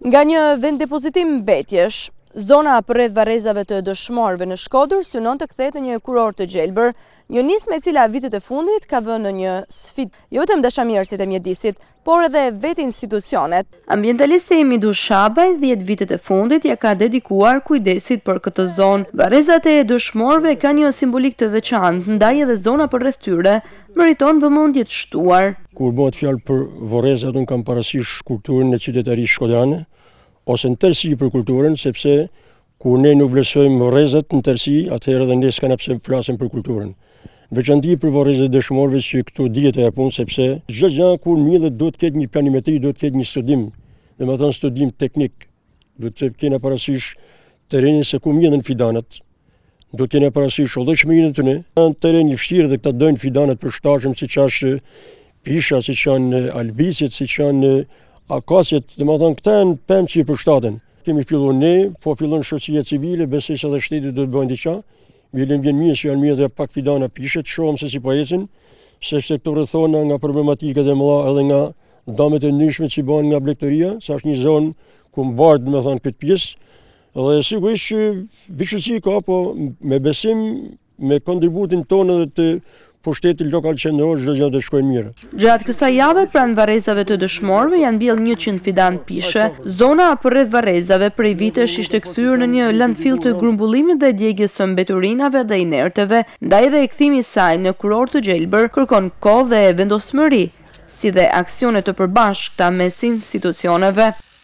Nga një vend depozitim mbetjesh, zona përreth varrezave të dëshmorëve në Shkodër synon të kthehet në një kurort të gjelbër, një nismë e cila vitet e fundit ka vënë në një sfidë jo vetëm dashamirësit e mjedisit, por edhe vetë institucionet. Ambientalisti Midus Shabaj 10 vitet e fundit ja ka dedikuar kujdesit për këtë zonë. Varrezat e dëshmorëve kanë një simbolik të veçantë, ndaj edhe zona përreth tyre meriton vëmendje të shtuar. Kur bëhet fjalë për varrezat, unë kam parasysh kulturën e qytetarisë shkodrane, ose në tërësi për kulturën, sepse kur ne nuk vlerësojmë varrezat në tërësi, atëherë edhe ne s'kana pse flasim për kulturën. Veçanti për varrezat e dëshmorëve që këtu dihet e punë, sepse çdo gjë kur millet duhet të ketë një planimetri, duhet të ketë një studim, domethënë studim teknik. Duhet të kena parasysh terrenin se ku millen fidanat. Duhet të kena parasysh shëndetshmërinë e tyre. Në terren i vështirë dhe këta dojnë fidanat për shtatshëm, siç është pisha, siç janë albicet, siç janë akacet, domethënë këta janë pemë që i përshtaten. Kemi filluar ne, po fillon shoqëria civile, besoj se edhe shteti do të bëjë diçka. Vjen mirë që janë mirë dhe pak fidana pishet, shohim se si po ecin, sepse këto rrethona nga problematikat e mëdha edhe nga damet e ndryshme që bëhen nga blegtoria, sa është një zonë ku mbahet domethënë këtë pjesë, dhe sigurisht që vështirësi ka, po me besim, me kontributin tonë edhe të pushtetit lokal qendror, çdo gjë do shkojë mirë. Gjatë kësaj jave pranë varrezave të dëshmorëve janë mbjell 100 fidan pishe. Zona përreth varrezave prej vitesh ishte kthyer në një landfill të grumbullimit dhe djegjes së mbeturinave dhe inerteve, ndaj dhe e kthimi i saj në kurort të gjelbër kërkon kohë dhe vendosmëri, si dhe aksione të përbashkëta mes institucioneve.